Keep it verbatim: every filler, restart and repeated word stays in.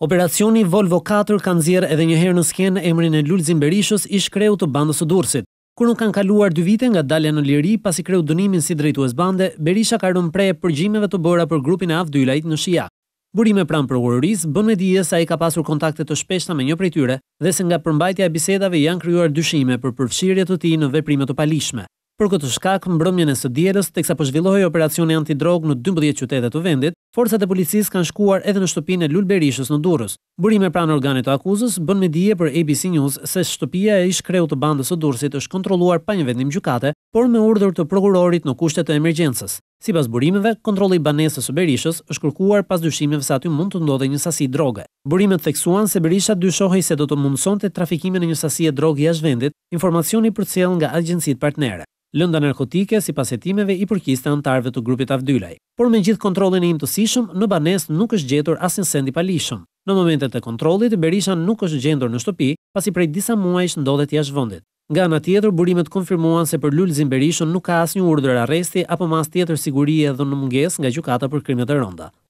Operacioni Volvo katër ka nxjerrë edhe një herë në skenë emrin e Lulzim Berishës, ish kreu të bandës së Durrësit. Kur nuk kanë kaluar dy vite nga dalja në liri pasi kreu dënimin si drejtues bande, Berisha ka rënë pre përgjimeve të bëra për grupin e Avdylajt në Shija. Burime pranë prokurorisë bën me dije se ai ka pasur kontakte të shpeshta me një prej tyre dhe se nga përmbajtja e bisedave janë krijuar dyshime për përfshirje të tij në veprime të palishme. Për këtë shkak, mbrëmjen e së dielës, teksa po zhvillohej operacioni antidrogë në dymbëdhjetë qytete të vendit, forcat e policisë kanë shkuar edhe në shtëpinë e Lul Berishës në Durrës. Burime pranë organit të akuzës bën me dije për A B C News se shtëpia e ish kreu të bandës së Durrësit është kontrolluar pa një vendim gjykate, por me urdhër të prokurorit në kushte të emergjencës. Sipas burimeve, kontrolli i banesës së Berishës është kërkuar pas dyshimeve se aty mund të ndodhej një sasi droge. Burimet theksuan se Berisha dyshohej se do të mundsonte trafikimin e një sasie droge jashtë vendit, informacioni përcjell nga agjencitë partnere. Lënda narkotike sipas hetimeve i përkiste antarëve të grupit Avdylaj. Por me gjithë kontrollin e imtësishëm, në banesë nuk është gjetur asnjë send i palishëm. Në momentet e kontrollit, Berisha nuk është gjendur në shtëpi, pasi prej disa muajsh ndodhet jashtë vendit. Nga ana tjetër, burimet konfirmuan se për Lulzim Berishën nuk ka asnjë urdhër arresti apo mas tjetër sigurie dhe në mungesë nga gjykata për krime të rënda.